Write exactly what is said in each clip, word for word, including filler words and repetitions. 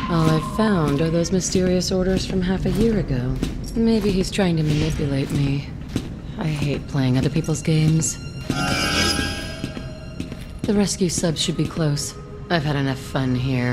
All I've found are those mysterious orders from half a year ago. Maybe he's trying to manipulate me. I hate playing other people's games. The rescue subs should be close. I've had enough fun here.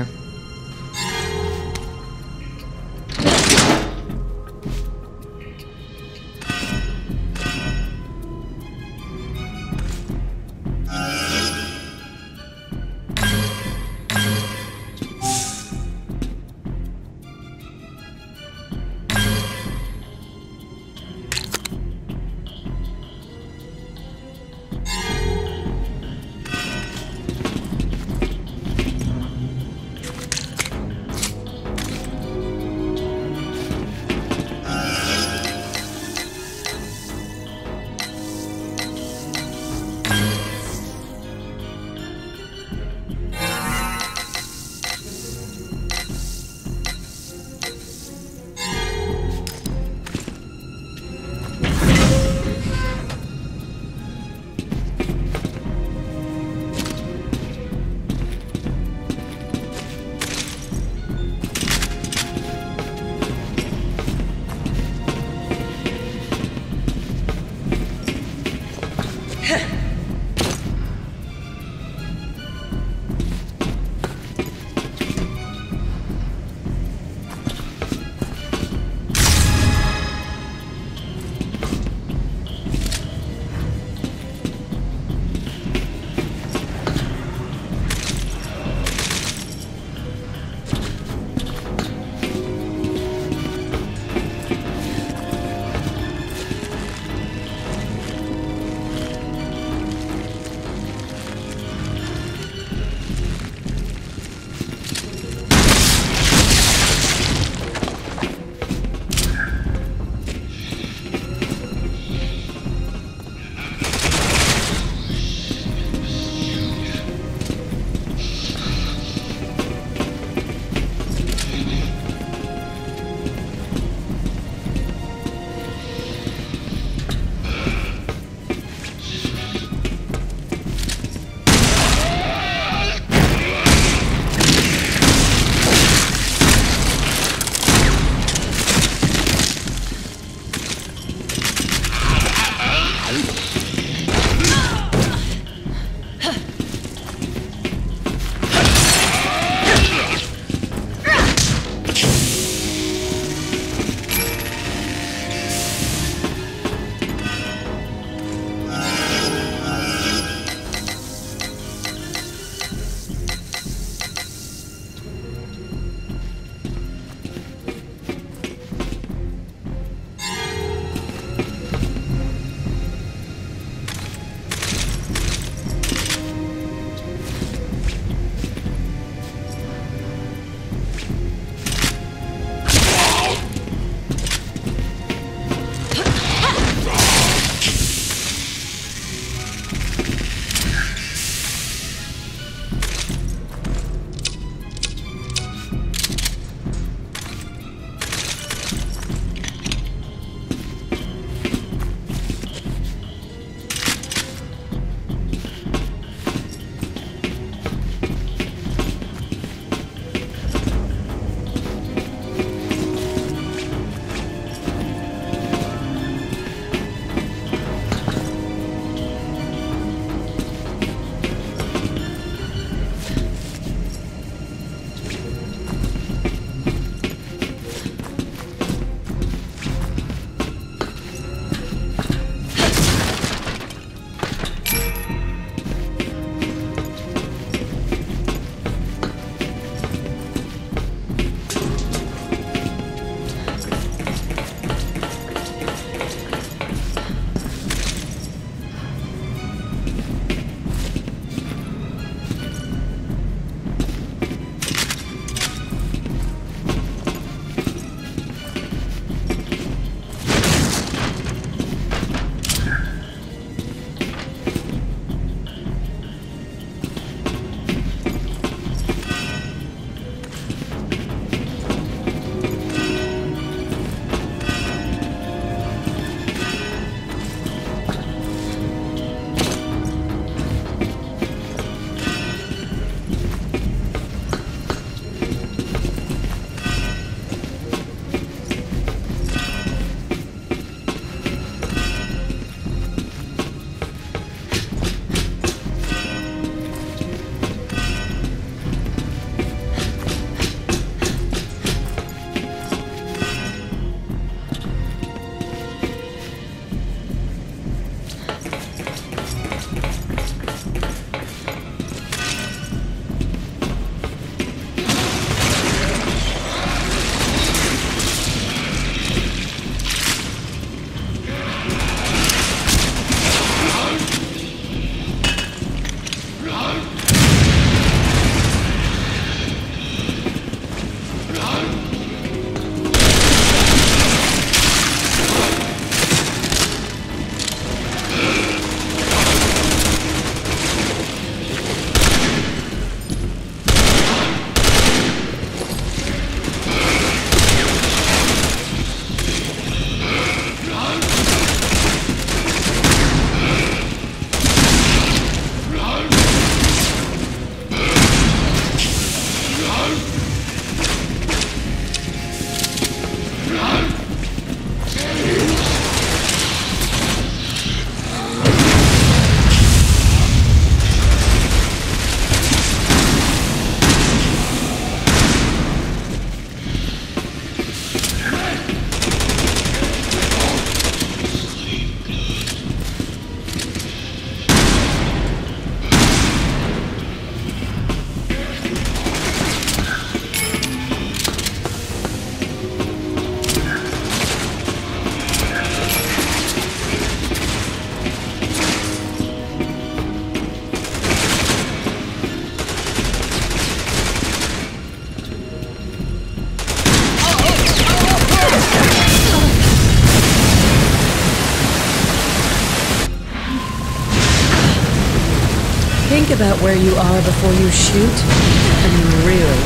Think about where you are before you shoot. I mean, really.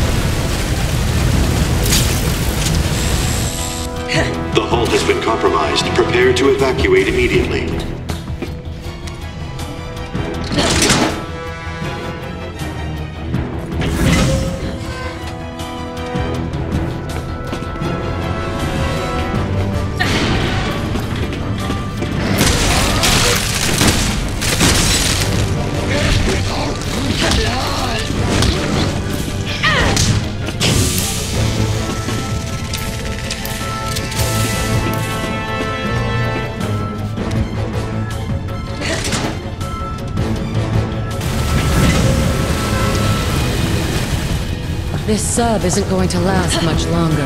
The hull has been compromised. Prepare to evacuate immediately. This sub isn't going to last much longer.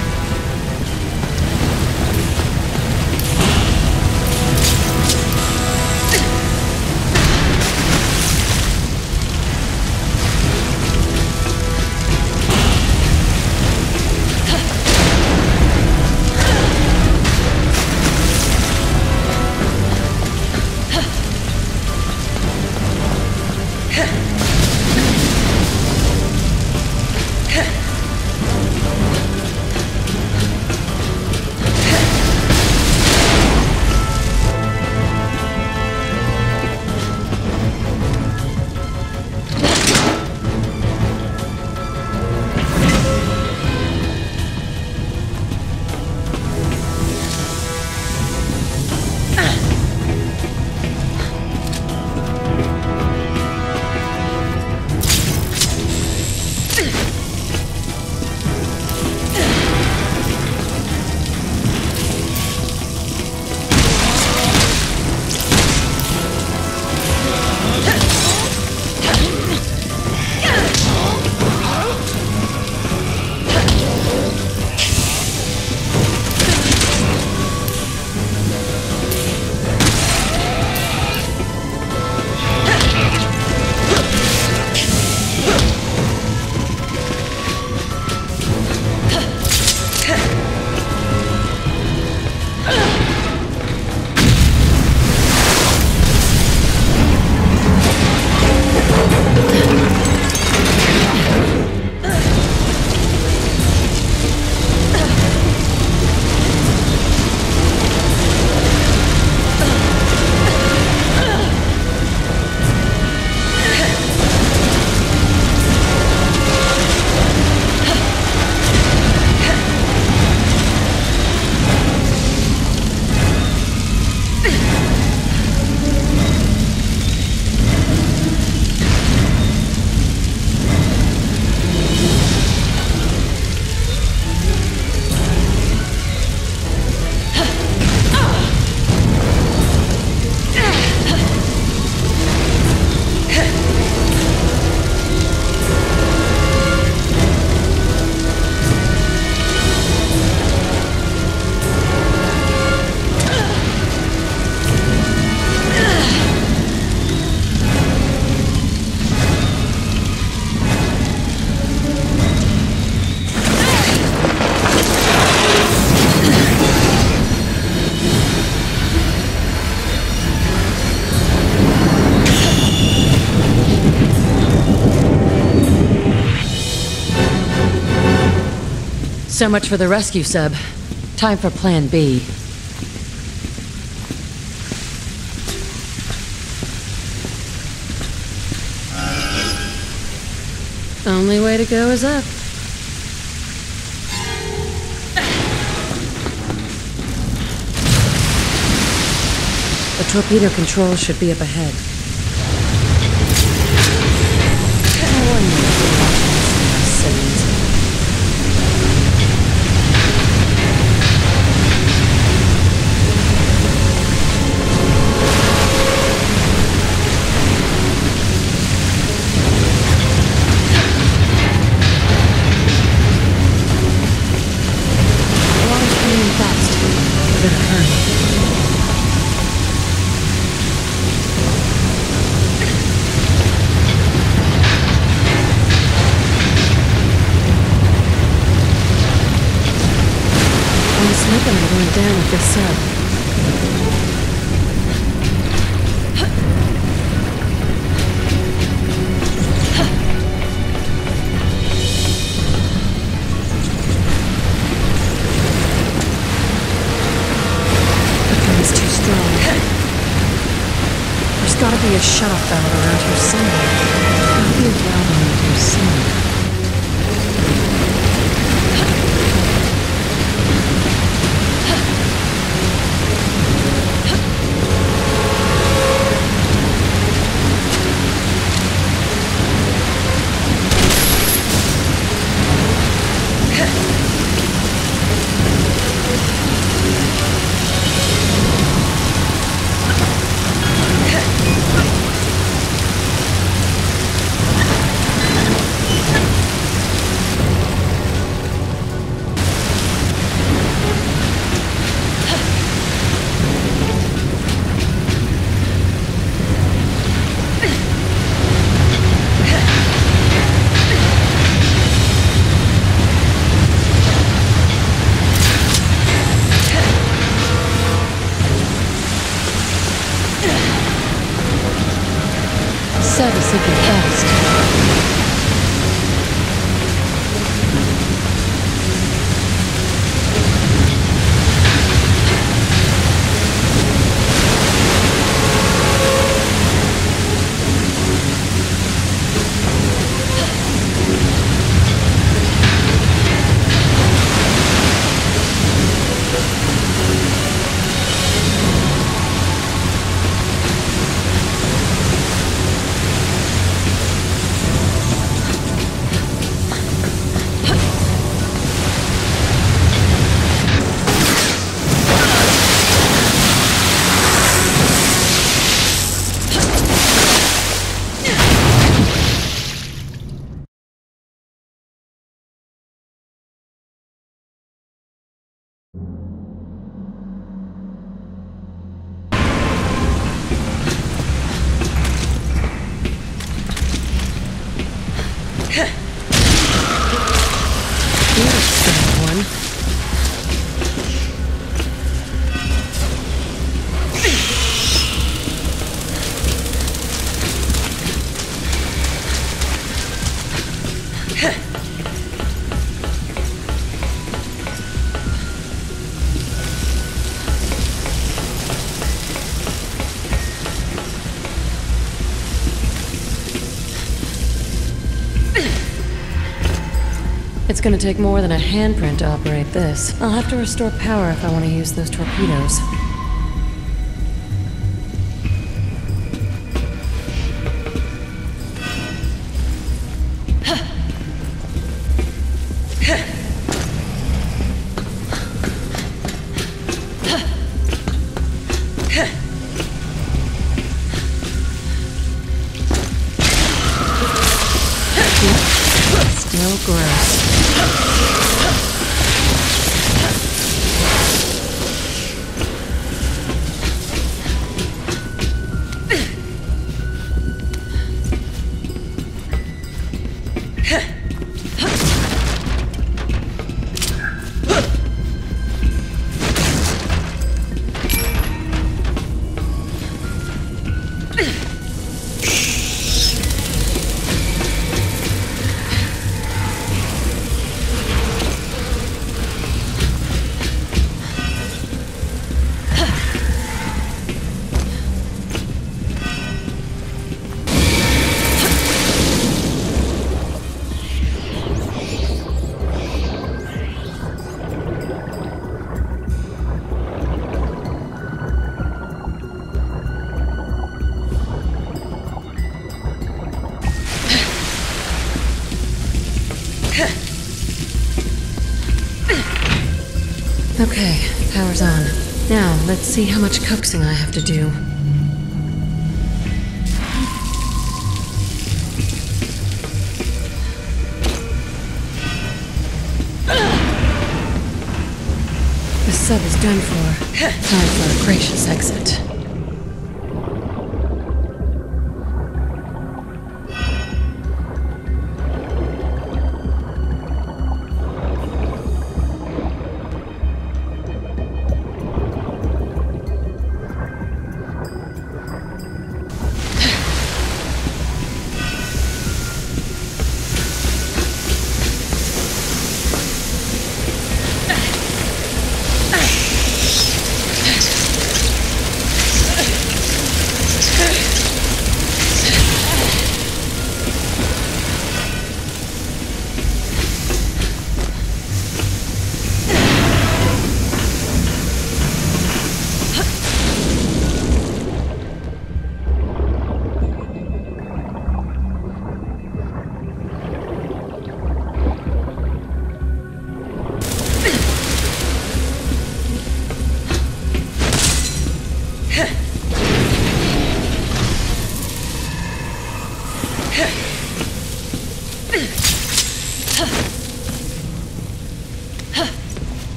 So much for the rescue sub. Time for Plan B. Only way to go is up. The torpedo control should be up ahead. No wonder they're watching us in those scenes. I'm going down with this sub. a shut-off valve around here somewhere. Maybe a valve around here somewhere. Set is sinking fast. It's gonna take more than a handprint to operate this. I'll have to restore power if I want to use those torpedoes. Still gross. Okay, power's on. Now, let's see how much coaxing I have to do. The sub is done for. Time for a gracious exit.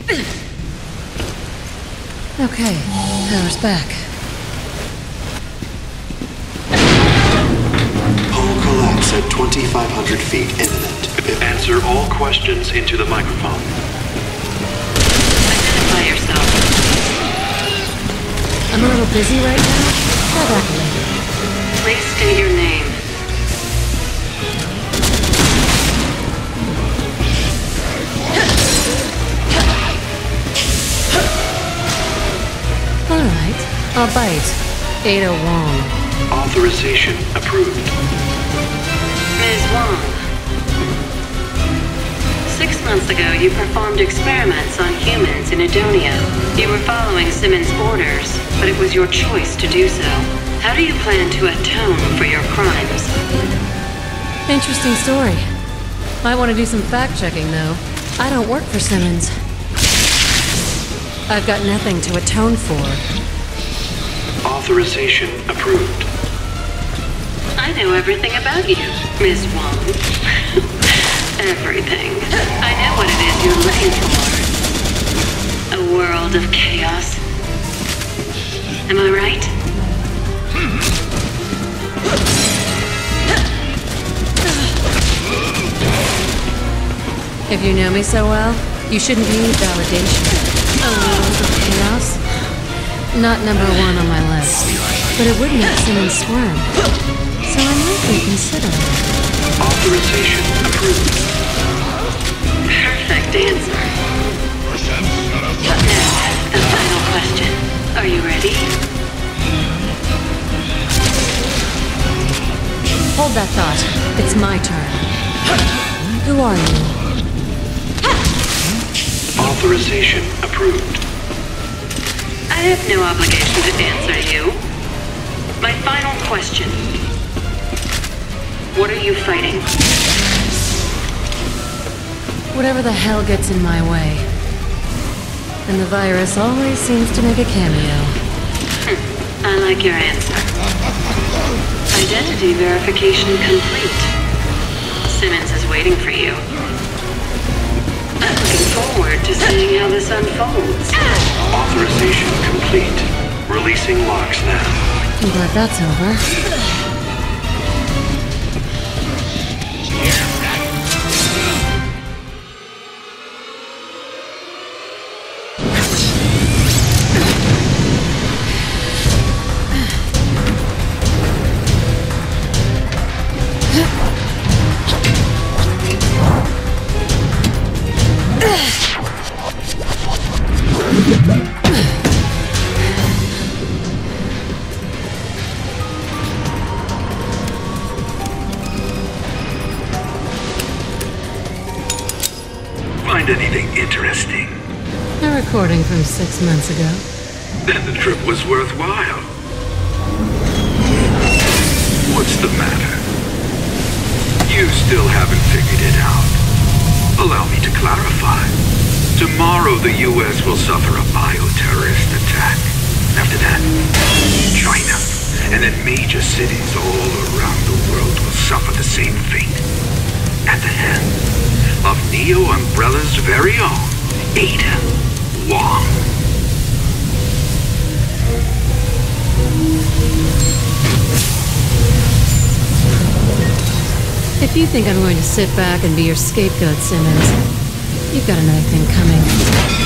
Okay, power's back. Hull collapse at twenty-five hundred feet imminent. Answer all questions into the microphone. Identify yourself. I'm a little busy right now. Try back later. Please state your name. Alright, I'll bite. Ada Wong. Authorization approved. Miz Wong. Six months ago, you performed experiments on humans in Edonia. You were following Simmons' orders, but it was your choice to do so. How do you plan to atone for your crimes? Interesting story. Might want to do some fact-checking, though. I don't work for Simmons. I've got nothing to atone for. Authorization approved. I know everything about you, Miz Wong. Everything. I know what it is you're looking for. A world of chaos. Am I right? If you know me so well, you shouldn't need validation. A world of chaos? Not number one on my list. But it would make Simmons squirm. So I might reconsider it. Authorization approved. Perfect answer. Now, the final question. Are you ready? Hold that thought. It's my turn. Who are you? Authorization approved. I have no obligation to answer you. My final question. What are you fighting? Whatever the hell gets in my way. And the virus always seems to make a cameo. Hm, I like your answer. Identity verification complete. Simmons is waiting for you. I'm looking forward to seeing how this unfolds. Authorization complete. Releasing locks now. I'm glad that's over. Find anything interesting? A recording from six months ago. Then the trip was worthwhile. What's the matter? You still haven't figured it out. Allow me to clarify. Tomorrow the U S will suffer a bioterrorist attack. After that, China, and then major cities all around the world will suffer the same fate. At the hands of Neo Umbrella's very own Ada Wong. If you think I'm going to sit back and be your scapegoat, Simmons, you've got another thing coming.